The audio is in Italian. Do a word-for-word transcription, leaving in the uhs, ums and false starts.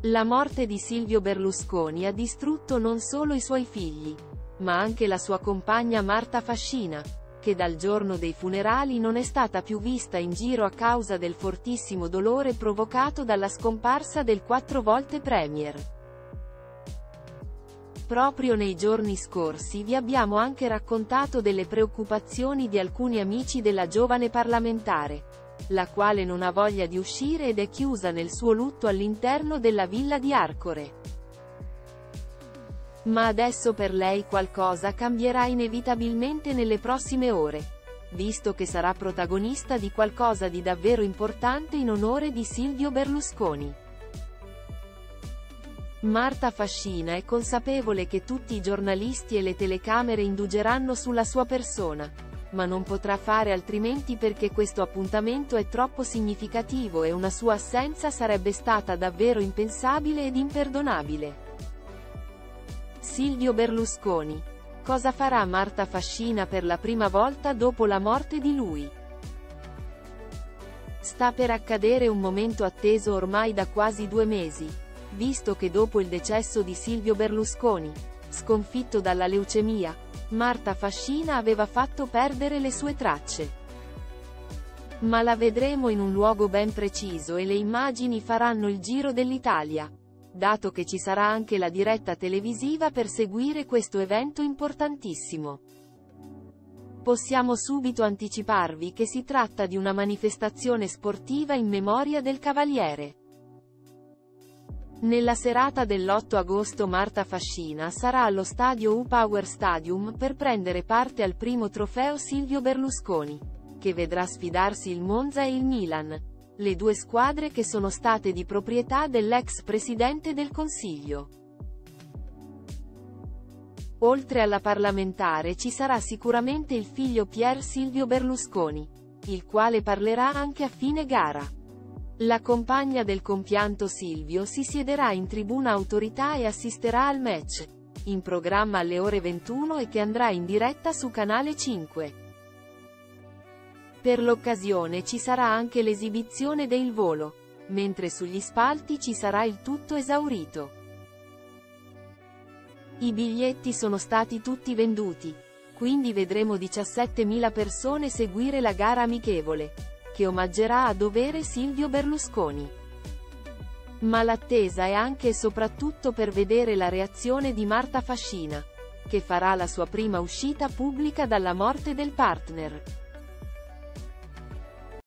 La morte di Silvio Berlusconi ha distrutto non solo i suoi figli, ma anche la sua compagna Marta Fascina, che dal giorno dei funerali non è stata più vista in giro a causa del fortissimo dolore provocato dalla scomparsa del quattro volte premier. Proprio nei giorni scorsi vi abbiamo anche raccontato delle preoccupazioni di alcuni amici della giovane parlamentare, la quale non ha voglia di uscire ed è chiusa nel suo lutto all'interno della villa di Arcore. Ma adesso per lei qualcosa cambierà inevitabilmente nelle prossime ore, visto che sarà protagonista di qualcosa di davvero importante in onore di Silvio Berlusconi. Marta Fascina è consapevole che tutti i giornalisti e le telecamere indugeranno sulla sua persona, ma non potrà fare altrimenti perché questo appuntamento è troppo significativo e una sua assenza sarebbe stata davvero impensabile ed imperdonabile. Silvio Berlusconi. Cosa farà Marta Fascina per la prima volta dopo la morte di lui? Sta per accadere un momento atteso ormai da quasi due mesi, visto che dopo il decesso di Silvio Berlusconi, sconfitto dalla leucemia, Marta Fascina aveva fatto perdere le sue tracce. Ma la vedremo in un luogo ben preciso e le immagini faranno il giro dell'Italia, dato che ci sarà anche la diretta televisiva per seguire questo evento importantissimo. Possiamo subito anticiparvi che si tratta di una manifestazione sportiva in memoria del Cavaliere. Nella serata dell'otto agosto Marta Fascina sarà allo stadio U-Power Stadium per prendere parte al primo trofeo Silvio Berlusconi, che vedrà sfidarsi il Monza e il Milan, le due squadre che sono state di proprietà dell'ex presidente del Consiglio. Oltre alla parlamentare ci sarà sicuramente il figlio Pier Silvio Berlusconi, il quale parlerà anche a fine gara. La compagna del compianto Silvio si siederà in tribuna autorità e assisterà al match, in programma alle ore ventuno e che andrà in diretta su Canale cinque. Per l'occasione ci sarà anche l'esibizione del volo, mentre sugli spalti ci sarà il tutto esaurito. I biglietti sono stati tutti venduti, quindi vedremo diciassettemila persone seguire la gara amichevole, che omaggerà a dovere Silvio Berlusconi. Ma l'attesa è anche e soprattutto per vedere la reazione di Marta Fascina, che farà la sua prima uscita pubblica dalla morte del partner.